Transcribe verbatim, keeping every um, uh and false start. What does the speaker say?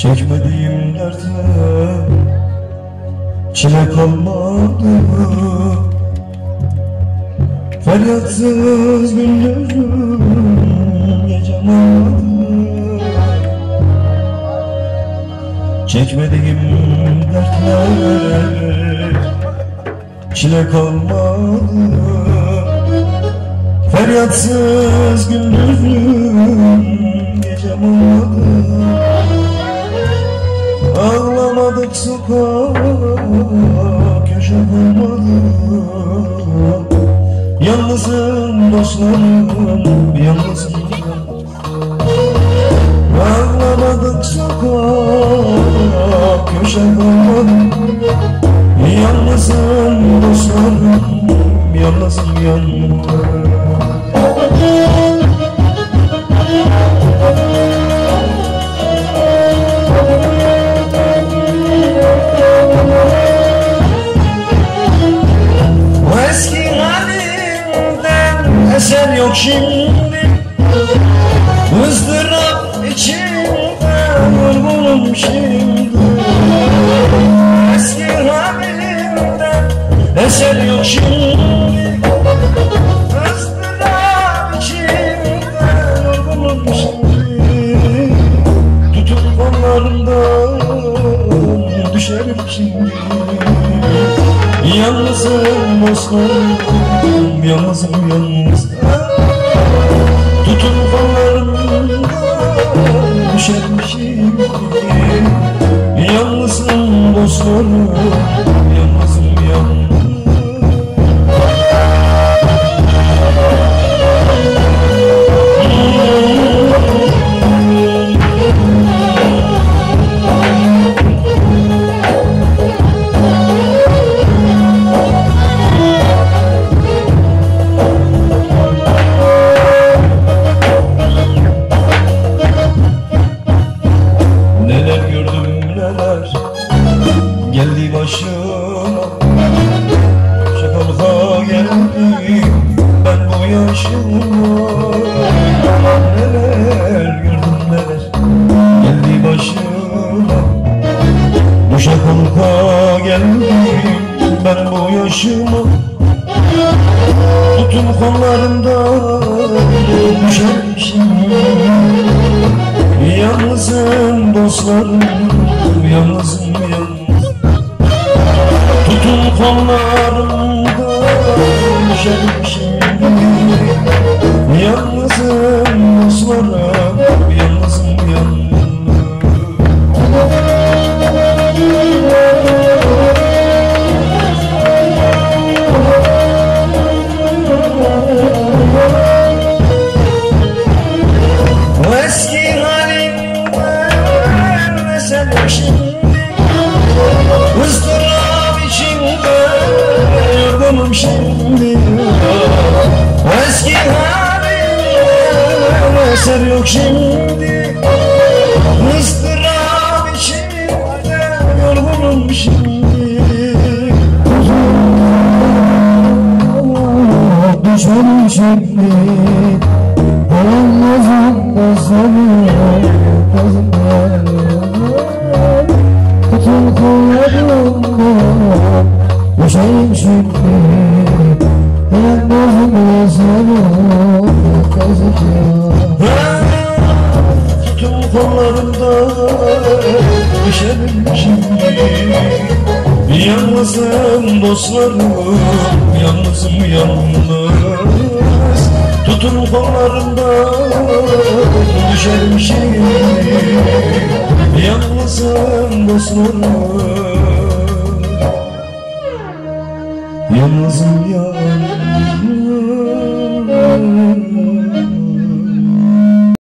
Çekmediğim dertle çile kalmadı. Feryatsız gündüzüm gecem olmadı. Çekmediğim dertler çile kalmadı. Feryatsız gündüzüm gecem olmadı. Ağlamadık sokak köşe kalmadı. Yalnızım dostlarım, yalnızım. Ağlamadık sokak köşe kalmadı. Yalnızım dostlarım, yalnızım yalnızım. Eser yok şimdi, ızdırap içinde, yorgunum şimdi. Eski halimden eser yok şimdi, ızdırap içinde, yorgunum şimdi. Tutun kollarımdan düşerim şimdi. Yalnızım dostlarım, yalnızım yalnız. Tutun kollarımdan düşerim şimdi. Yalnızım dostlarım, yalnızım yalnız. Geldi başıma, şakalığa geldi ben bu yaşıma. Neler gördüm neler, geldi başıma. Bu şakalığa geldi ben bu yaşıma. Tutun kollarımdan düşerim şimdi. Yalnızım dostlarım, yalnızım yalnız. Tutun kollarımda düşerim şimdi. Yalnızım dostlarım, yalnızım yalnız. O eski halimden eser yok şimdi, ızdırap içinde, yorgunum şimdi. O eski halimden eser yok şimdi, ızdırap içinde, yorgunum şimdi. Düşerim şimdi, yalnızım dostlarım, yalnızım yalnız. Tutun kollarımdan düşerim şimdi. Yalnızım dostlarım, yalnızım yalnız. Tutun kollarımdan düşerim şimdi. Yalnızım dostlarım, yalnızım yalnız. Tutun kollarımdan düşerim şimdi. Yalnızım dostlarım, yalnızım yalnız.